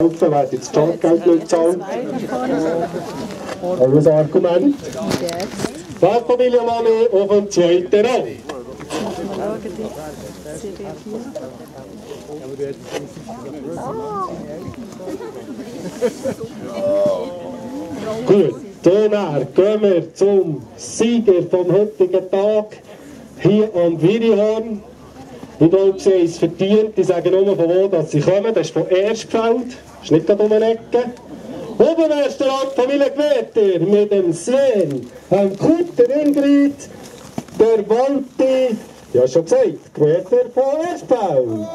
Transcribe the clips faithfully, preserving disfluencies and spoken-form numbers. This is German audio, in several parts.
Wer jetzt Startgeld nicht zahlt. Ein Argument. Die Familie Mami auf dem zweiten Rang. Gut, danach gehen wir zum Sieger vom heutigen Tag hier am Wirihorn. Ich glaube, sie haben es verdient. Ich sage nur, von wo dass sie kommen. Das ist von Erstfeld. Das ist nicht gerade um eine Ecke. Obermeisterrat Familie Gwerter mit dem Sven, dem Kurt, der Ingrid, der Walti, ja schon gesagt, Gwerter von Erstfeld.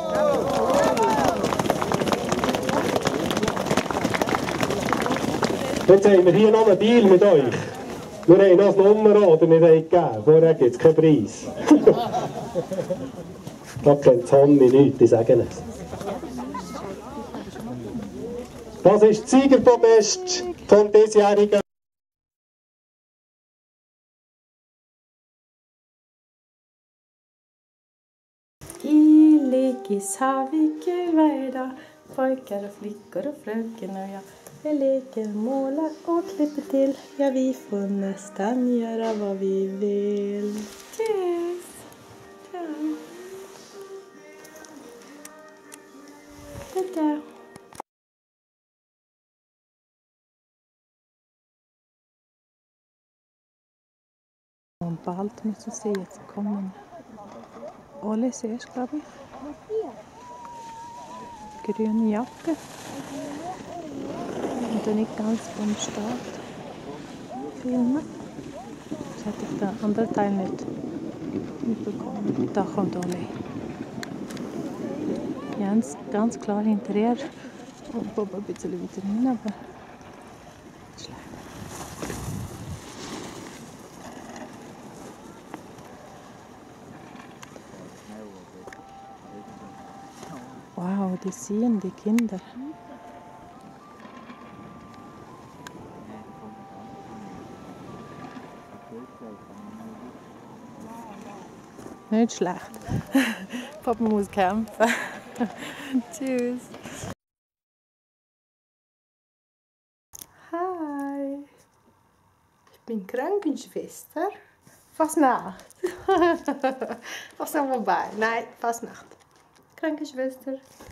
Jetzt haben wir hier noch einen Deal mit euch. Wir haben noch eine Nummer, oder nicht gegeben. Vorher gibt es keinen Preis. Da kennt Hanni nichts, ich sage es. Das ist die Siegerpodest vom diesjährigen. I lekis har vi kul varje dag, pojkar och flickor och fröken och jag. Vi leker, målar och klipper till, ja vi får nästan göra vad vi vill. Cheers! Ciao! Ciao! Und bald müssen sie jetzt kommen. Alle siehst, glaube ich. Grüne Jacke. Und dann nicht ganz vom Start filmen. Das hätte ich den anderen Teil nicht mitbekommen. Da kommt Ole. Ganz, ganz klar hinterher. Und Bob ein bisschen weiter hin, aber schlecht. Wow, die sehen die Kinder. Nicht schlecht. Papa muss kämpfen. Tschüss. Hi. Ich bin Krankenschwester. Fasnacht. Fasnacht vorbei. Nein, Fasnacht. Krankenschwester.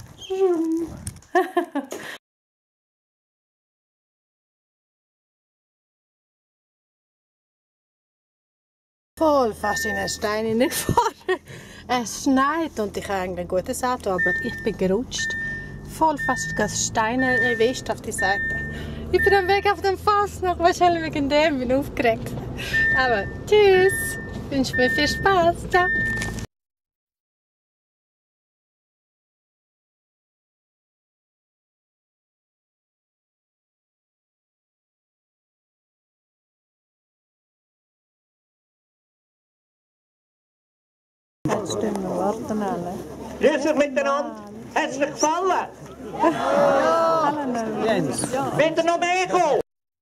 Voll fast in einen Stein hineingefahren. Es schneit und ich habe eigentlich ein gutes Auto, aber ich bin gerutscht. Voll fast das Steine erwischt auf die Seite. Ich bin am Weg auf dem Fass noch, wahrscheinlich wegen dem, bin aufgeregt. Aber tschüss, ich wünsche mir viel Spaß. Ciao. Jetzt stehen wir warten alle. Grüß euch miteinander. Hat es euch gefallen? Hallo Jens. Wollt ihr noch mehr kommen?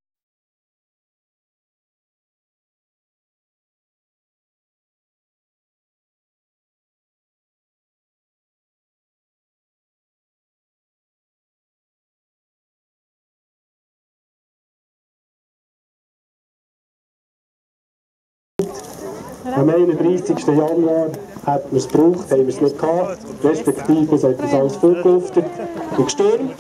Am einunddreißigsten Januar hat man es gebraucht, haben wir es nicht gehabt, respektive es hat uns alles vorgeluftet und gestürmt.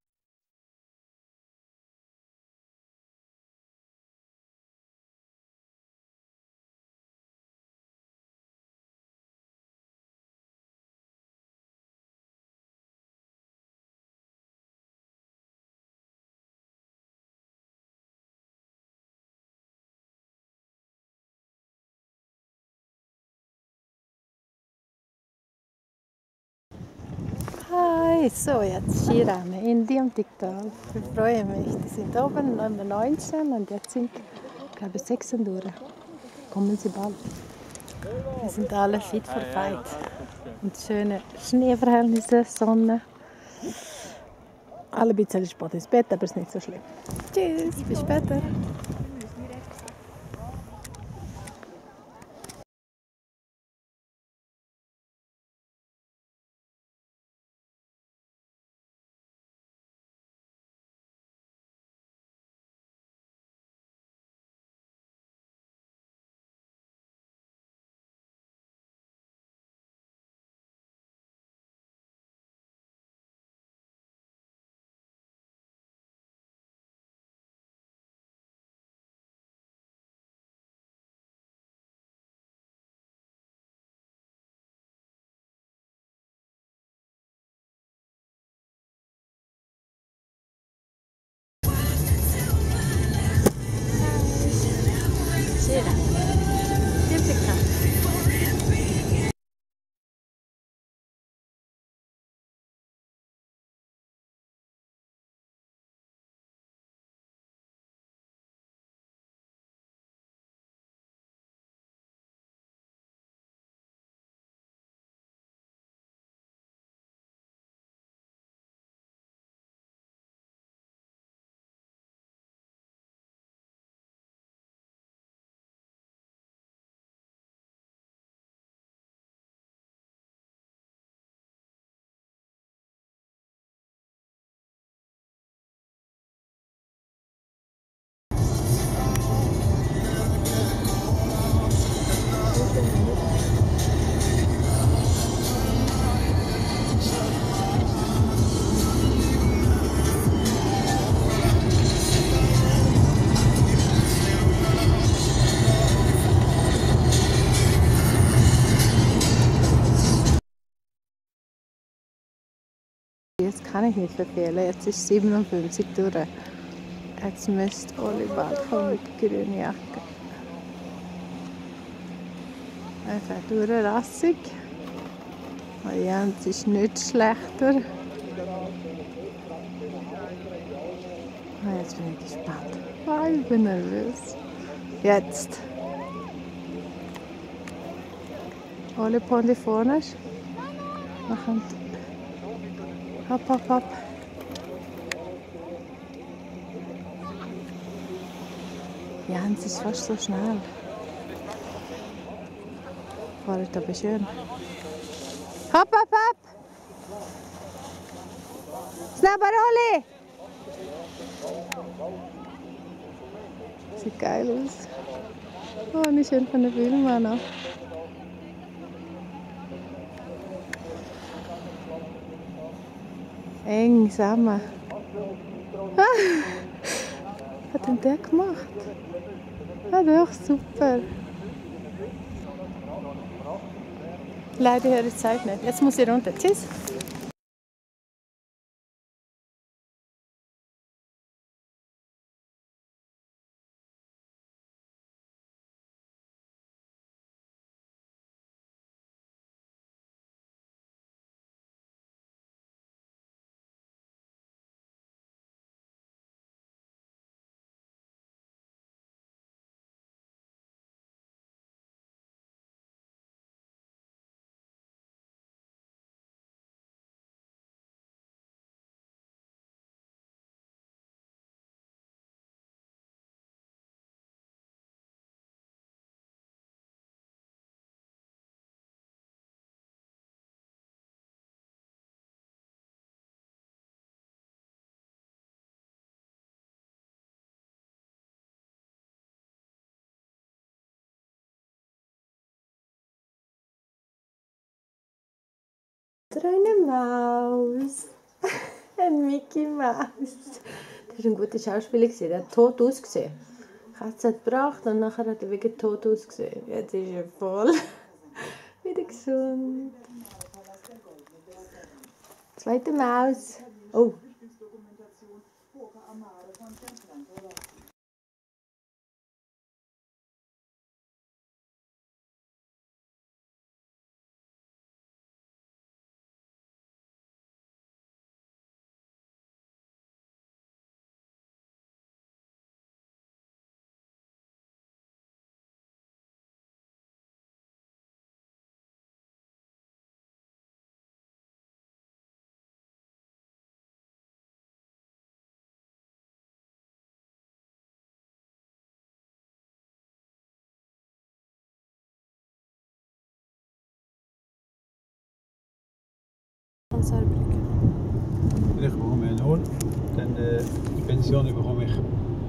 Hi, so jetzt Skirennen in Diemtigtal. Ich freue mich. Die sind oben Nummer neunzehn und jetzt sind, glaube ich, sechzehn durch. Kommen sie bald. Wir sind alle fit for fight. Und schöne Schneeverhältnisse, Sonne. Alle ein bisschen spät ins Bett, aber es ist nicht so schlimm. Tschüss, bis später. Jetzt kann ich nicht verfehlen, jetzt ist siebenundfünfzig durch. Jetzt müsste Oli bald kommen mit der grünen Jacke. Er fährt durchrassig. Und Jens ist nicht schlechter. Ah, jetzt bin ich gespannt. Ah, ich bin nervös. Jetzt. Alle Pony vorne. Machen. Hopp, hopp, hopp. Jens ist fast so schnell. Fahrt aber schön. Hopp, hopp, hopp! Snabbaroli! Sieht geil aus. Oh, nicht schön von der Filme noch. Eng zusammen. Ah, was hat denn der gemacht? Ah, doch, super. Leider höre ich die Zeit nicht. Jetzt muss ich runter. Tschüss. Eine Maus. Ein Mickey Maus. Das war ein guter Schauspieler. Der hat tot ausgesehen. Die Katze hat gebracht und nachher hat er wirklich tot ausgesehen. Jetzt ist er voll wieder gesund. Zweite Maus. Oh. Ich bekomme einen Hund, dann äh, die Pension bekomme ich